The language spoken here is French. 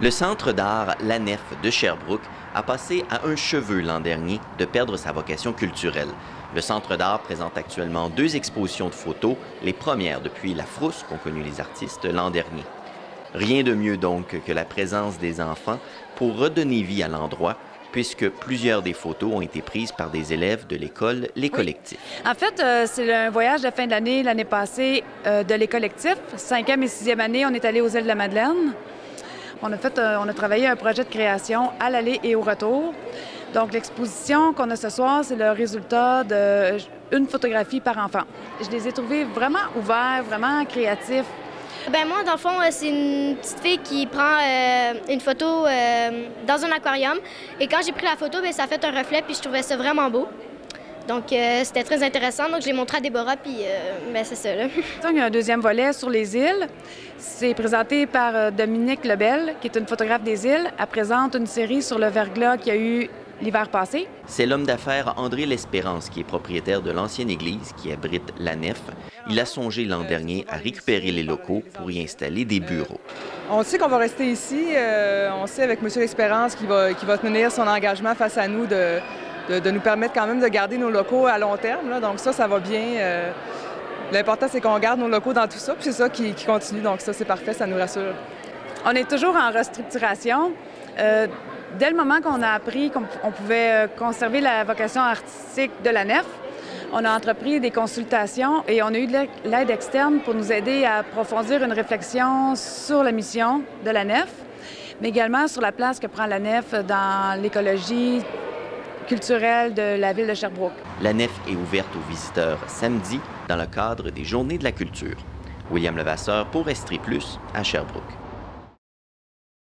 Le Centre d'art La Nef de Sherbrooke a passé à un cheveu l'an dernier de perdre sa vocation culturelle. Le Centre d'art présente actuellement 2 expositions de photos, les premières depuis la frousse qu'ont connue les artistes l'an dernier. Rien de mieux donc que la présence des enfants pour redonner vie à l'endroit, puisque plusieurs des photos ont été prises par des élèves de l'école Les Collectifs. Oui. En fait, c'est un voyage de fin d'année, l'année passée, de Les Collectifs. 5e et 6e année, on est allé aux îles de la Madeleine. On a travaillé un projet de création à l'aller et au retour. Donc, l'exposition qu'on a ce soir, c'est le résultat d'une photographie par enfant. Je les ai trouvés vraiment ouverts, vraiment créatifs. Ben moi, dans le fond, c'est une petite fille qui prend une photo dans un aquarium. Et quand j'ai pris la photo, ça a fait un reflet, puis je trouvais ça vraiment beau. Donc, c'était très intéressant. Donc, je l'ai montré à Déborah, puis c'est ça, là. Il y a un deuxième volet sur les îles. C'est présenté par Dominique Lebel, qui est une photographe des îles. Elle présente une série sur le verglas qu'il y a eu l'hiver passé. C'est l'homme d'affaires André L'Espérance qui est propriétaire de l'ancienne église qui abrite la nef. Il a songé l'an dernier à récupérer les locaux pour y installer des bureaux. On sait qu'on va rester ici. On sait avec M. L'Espérance qu'il va tenir son engagement face à nous de nous permettre quand même de garder nos locaux à long terme. Là. Donc ça va bien. L'important, c'est qu'on garde nos locaux dans tout ça, puis c'est ça qui continue. Donc ça, c'est parfait, ça nous rassure. On est toujours en restructuration. Dès le moment qu'on a appris qu'on pouvait conserver la vocation artistique de la nef, on a entrepris des consultations et on a eu de l'aide externe pour nous aider à approfondir une réflexion sur la mission de la nef, mais également sur la place que prend la nef dans l'écologie culturelle de la ville de Sherbrooke. La nef est ouverte aux visiteurs samedi dans le cadre des Journées de la culture. William Levasseur pour Estrie Plus à Sherbrooke.